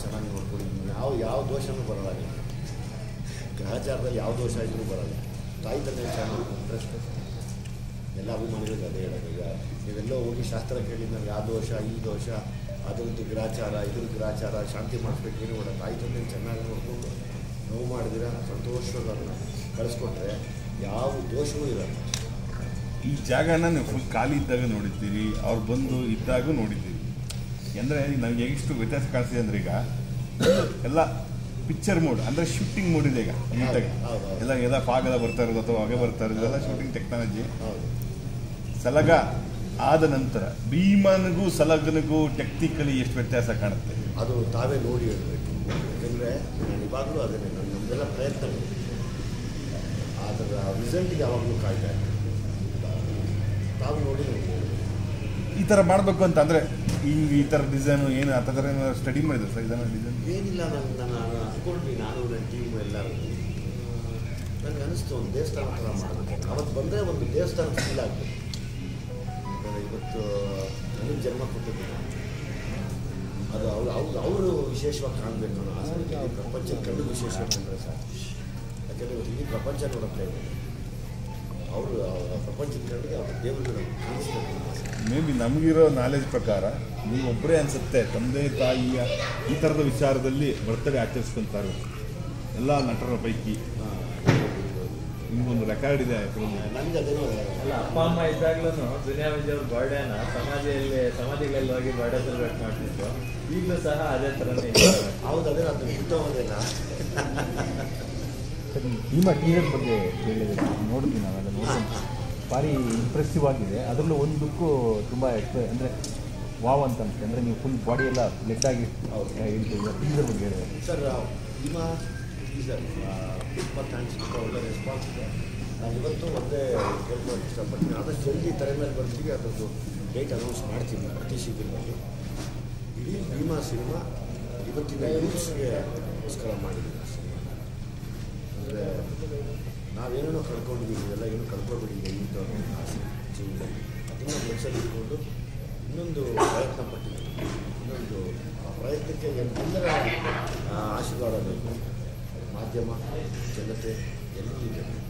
ಚೆನ್ನಾಗಿ ನೋಡ್ಕೊಂಡಿದ್ದೀನಿ. ಯಾವ ದೋಷನೂ ಬರೋಲ್ಲ. ಗ್ರಹಚಾರದಲ್ಲಿ ಯಾವ ದೋಷ ಇದ್ರೂ ಬರೋಲ್ಲ. ತಾಯಿ ತಂದೆ ಚೆನ್ನಾಗಿ ನೋಡ್ಕೊಂಡ್ರೆ ಎಲ್ಲ ಅಭಿಮಾನಿಗಳಿಗೆ ಅದೇ ಹೇಳೋದು. ಈಗ ನೀವೆಲ್ಲೋ ಹೋಗಿ ಶಾಸ್ತ್ರ ಕೇಳಿದ್ಮೇಲೆ ಆ ದೋಷ ಈ ದೋಷ ಅದ್ರದ್ದು ಗ್ರಾಚಾರ ಇದ್ರ ಗ್ರಾಚಾರ ಶಾಂತಿ ಮಾಡಿಸ್ಬೇಕು ಏನು ಕೂಡ ತಾಯಿ ತಂದೆ ಚೆನ್ನಾಗಿ ನೋಡಿಕೊಂಡು ನೋವು ಮಾಡಿದಿರ ಸಂತೋಷವಾಗಿ ಕಳಿಸ್ಕೊಟ್ರೆ ಯಾವ ದೋಷವೂ ಇರಲ್ಲ. ಈ ಜಾಗನ ನೀವು ಫುಲ್ ಖಾಲಿ ಇದ್ದಾಗ ನೋಡಿದ್ದೀರಿ, ಅವ್ರು ಬಂದು ಇದ್ದಾಗೂ ನೋಡಿದ್ದೀರಿ. ಅಂದರೆ ನಮಗೆ ಎಷ್ಟು ವ್ಯತ್ಯಾಸ ಕಾಣಿಸ್ತಿದೆ ಅಂದರೆ ಈಗ ಎಲ್ಲ ಪಿಕ್ಚರ್ ಮೋಡ್ ಅಂದರೆ ಶೂಟಿಂಗ್ ಮೋಡ್ ಇದೆ ಈಗ ನೀಟಾಗಿ. ಎಲ್ಲ ಫಾಗೆಲ್ಲ ಬರ್ತಾ ಇರೋದು ಅಥವಾ ಹೊಗೆ ಬರ್ತಾ ಇರೋದು ಎಲ್ಲ ಶೂಟಿಂಗ್ ಟೆಕ್ನಾಲಜಿ. ಸಲಗ ಆದ ನಂತರ ಭೀಮನಿಗೂ ಸಲಗನಿಗೂ ಟೆಕ್ನಿಕಲಿ ಎಷ್ಟು ವ್ಯತ್ಯಾಸ ಕಾಣುತ್ತೆ ಅದು ತಾವೇ ನೋಡಿ ಹೇಳಬೇಕು. ಯಾಕೆಂದರೆ ಇವಾಗಲೂ ಅದನ್ನೇ ನಮ್ಮದೆಲ್ಲ ಪ್ರಯತ್ನ ಅದರ ರಿಸಲ್ಟ್ಗೆ ಯಾವಾಗಲೂ ಕಾಯ್ತಾ ಇರ್ತೀವಿ. ತಾವು ನೋಡಿ ಈ ಥರ ಮಾಡಬೇಕು ಅಂತ ಅಂದರೆ ಈ ಥರ ಡಿಸೈನು ಏನು ಆ ಥರ ಏನಾದ್ರು ಸ್ಟಡಿ ಮಾಡಿದ್ರು ಸರ್? ಇದನ್ನು ಡಿಸೈನ್ ಏನಿಲ್ಲ, ನಾನು ಅಂದ್ಕೊಂಡ್ವಿ, ನಾನು ನನ್ನ ಟೀಮ್ ಎಲ್ಲರೂ ನನಗೆ ಅನಿಸ್ತು ಒಂದು ದೇವಸ್ಥಾನ ಥರ ಮಾಡಬೇಕು. ಅವತ್ತು ಬಂದರೆ ಒಂದು ದೇವಸ್ಥಾನ ಫೀಲ್ ಆಗಬೇಕು. ಇವತ್ತು ನನಗೆ ಜನ್ಮ ಕೊಟ್ಟಿದ್ದೀನಿ, ಅದು ಅವರು ವಿಶೇಷವಾಗಿ ಕಾಣಬೇಕು ಅನ್ನೋ ಆಸೆ. ಪ್ರಪಂಚದ ಕಣ್ಣು ವಿಶೇಷವಾಗಿ ಕಂಡ್ರೆ ಸಾಕು. ಯಾಕೆಂದರೆ ಇವತ್ತು ಇಡೀ ಪ್ರಪಂಚ ನೋಡುತ್ತೆ, ಅವರು ಪ್ರಪಂಚದ ಕಣ್ಣಿಗೆ ಅವ್ರ ದೇವರುಗಳು ಕಾಣಿಸ್ಬೇಕು. ಮೇ ಬಿ ನಮಗಿರೋ ನಾಲೆಜ್ ಪ್ರಕಾರ ನೀವು ಒಬ್ಬರೇ ಅನಿಸುತ್ತೆ ತಂದೆ ತಾಯಿಯ ಈ ಥರದ ವಿಚಾರದಲ್ಲಿ ಬರ್ತಡೇ ಆಚರಿಸ್ಕೊಂತಾರೆ ಎಲ್ಲ ನಟರ ಪೈಕಿ. ನಿಮ್ಗೊಂದು ರೆಕಾರ್ಡ್ ಇದೆ ನನಗೆ ಅದೇನೋ ಅಲ್ಲ, ಅಪ್ಪ ಅಮ್ಮ ಇದ್ದಾಗ್ಲೂ ದುನಿಯಾ ವಿಜಯ್ ಅವ್ರ ಬರ್ಡೇನ ಸಮಾಧಿಗಳಲ್ಲಿ ಹೋಗಿ ಬರ್ಡೇ ಸೆಲೆಬ್ರೇಟ್ ಮಾಡ್ತಿದ್ರು. ಈಗಲೂ ಸಹ ಅದೇ ಥರನೇ. ಹೌದು, ಅದೇ ಅದು ಬಿಟ್ಟೋಗೋದೇನ. ನಿಮ್ಮ ಟೀಸರ್ ಬಗ್ಗೆ ಹೇಳಿದ್ರೆ ನೋಡಿದ್ವಿ, ನಾವೆಲ್ಲ ನೋಡ್ಕೊಂಡು ಭಾರಿ ಇಂಪ್ರೆಸಿವ್ ಆಗಿದೆ. ಅದರಲ್ಲೂ ಒಂದಕ್ಕೂ ತುಂಬ ಅಂದರೆ ವಾವ್ ಅಂತ ಅನಿಸುತ್ತೆ. ಅಂದರೆ ನೀವು ಫುಲ್ ಬಾಡಿ ಎಲ್ಲ ಬ್ಲೆಡ್ ಆಗಿ ಹೇಳ್ತೀವಿ. ಟೀಸರ್ ಬಗ್ಗೆ ಹೇಳಿದೆ ಸರ್. ನಿಮ್ಮ ಟೀಸರ್ ತುಂಬ ಥ್ಯಾಂಕ್ಸ್, ತುಂಬ ಒಳ್ಳೆ ರೆಸ್ಪಾನ್ಸ್ ಇದೆ. ನಾನು ಇವತ್ತು ಒಂದೇ ಕೇಳ್ಕೊಳ್ಳೋಕೆ ಇಷ್ಟಪಡ್ತೀನಿ, ಆದಷ್ಟು ಜಲ್ದಿ ತಲೆ ಮೇಲೆ ಬರ್ತೀವಿ. ಅದರದ್ದು ಡೇಟ್ ಅನೌನ್ಸ್ ಮಾಡ್ತೀನಿ ಪ್ರತಿ ಶೀಘ್ರದಲ್ಲಿ. ಇಡೀ ಭೀಮಾ ಸಿನಿಮಾ ಇವತ್ತಿನ ಯೂತ್ಸ್ಗೋಸ್ಕರ ಮಾಡಿದ್ದೀನಿ. ಅಂದರೆ ನಾವೇನೇನೋ ಕಳ್ಕೊಂಡಿದ್ದೀವಿ, ಇವೆಲ್ಲ ಏನೂ ಕಳ್ಕೊಬೇಡಿ ದಯವಿಟ್ಟು ಅನ್ನೋ ಆಸೆ ಜೀವನದಲ್ಲಿ. ಅದನ್ನು ಮನಸ್ಸಲ್ಲಿ ಇಟ್ಕೊಂಡು ಇನ್ನೊಂದು ಪ್ರಯತ್ನ ಪಟ್ಟಿದ್ದೀನಿ. ಇನ್ನೊಂದು ಆ ಪ್ರಯತ್ನಕ್ಕೆ ಎಲ್ಲರ ಆಶೀರ್ವಾದ ಬೇಕು. ಮಾಧ್ಯಮ, ಜನತೆ ಎಲ್ಲರಿಗೂ